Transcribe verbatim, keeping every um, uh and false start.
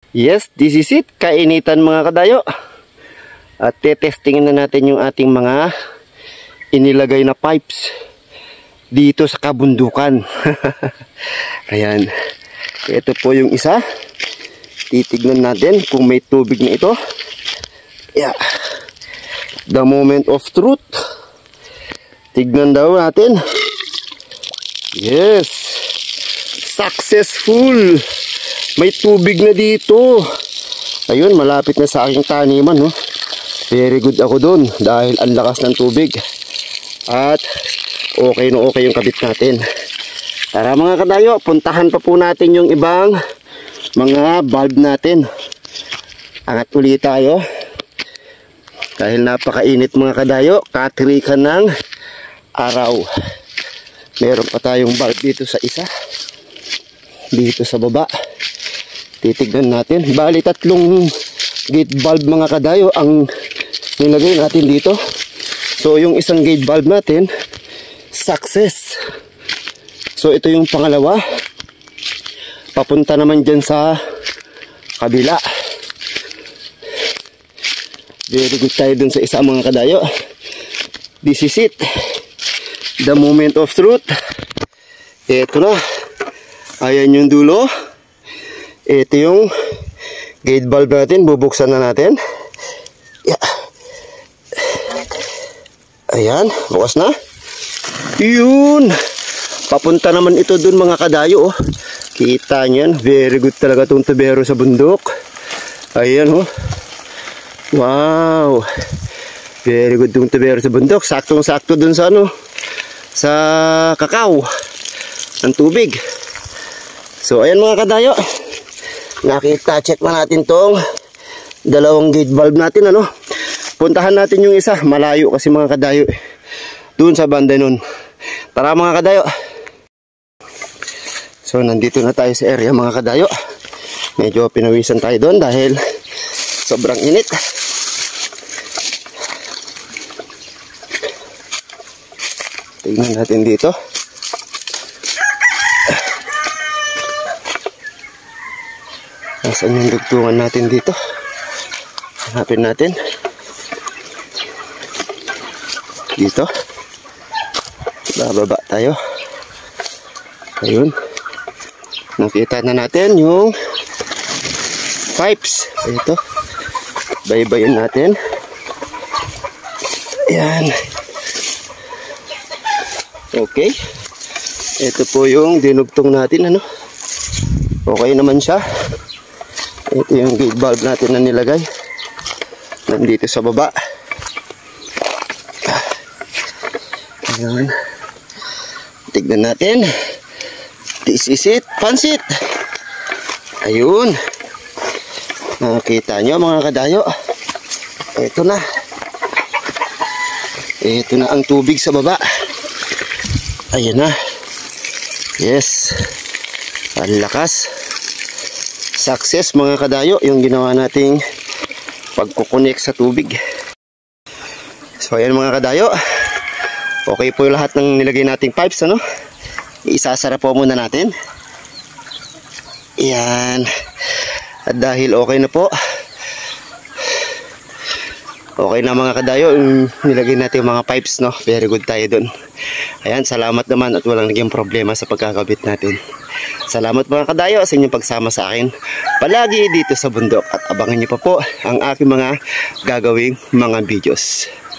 Yes, this is it. Kainitan mga kadayo. At tetestingin na natin yung ating mga inilagay na pipes dito sa kabundukan. Ayan. Ito po yung isa. Titignan natin kung may tubig na ito. Yeah. The moment of truth. Tignan daw natin. Yes. Successful. May tubig na dito. Ayun, malapit na sa aking taniman, no? Very good ako doon dahil ang lakas ng tubig. At okay na okay yung kabit natin. Tara mga kadayo, puntahan pa po natin yung ibang mga bulb natin. Angat ulit tayo. Dahil napakainit mga kadayo, katirikan ng araw. Meron pa tayong bulb dito sa isa. Dito sa baba. Titignan natin. Bali tatlong gate bulb mga kadayo ang nilagay natin dito. So yung isang gate bulb natin, success. So ito yung pangalawa. Papunta naman dyan sa kabila. Very good tayo dun sa isa mga kadayo. This is it. The moment of truth. Ito na. Ayan yung dulo. Ito yung gate valve natin. Bubuksan na natin. Yeah. Ayan. Bukas na. Yun. Papunta naman ito dun mga kadayo. Oh. Kita nyo yan. Very good talaga itong tubero sa bundok. Ayan oh. Wow. Very good itong tubero sa bundok. Saktong-sakto dun sa ano. Sa kakao. Ang tubig. So ayan mga kadayo. Nakita, check na natin tong dalawang gate valve natin, ano. Puntahan natin yung isa, malayo kasi mga kadayo. Doon sa banda nun. Tara mga kadayo. So nandito na tayo sa area mga kadayo. Medyo pinawisan tayo doon dahil sobrang init. Tingnan natin dito. Nasaan yung dugtungan natin dito? Hanapin natin. Dito. Bababa tayo. Ayun. Nakita na natin yung pipes. Ito. Baybayin natin. Ayan. Okay. Ito po yung dinugtong natin, ano. Okay naman siya. Ito yung gate valve natin na nilagay. Nandito sa baba. Ayan. Tignan natin. This is it. Pansit. Ayun. Nakita nyo mga kadayo. Ito na. Ito na ang tubig sa baba. Ayan na. Yes. Ang lakas. Success mga kadayo yung ginawa nating pagkukonek sa tubig. So ayan mga kadayo. Okay po yung lahat ng nilagay nating pipes, ano? Isasara po muna natin. Ayan. At dahil okay na po, okay na mga kadayo yung nilagay natin yung mga pipes, no? Very good tayo dun. Ayan, salamat naman at walang naging problema sa pagkakabit natin. Salamat mga kadayo sa inyong pagsama sa akin palagi dito sa bundok at abangan niyo pa po ang aking mga gagawing mga videos.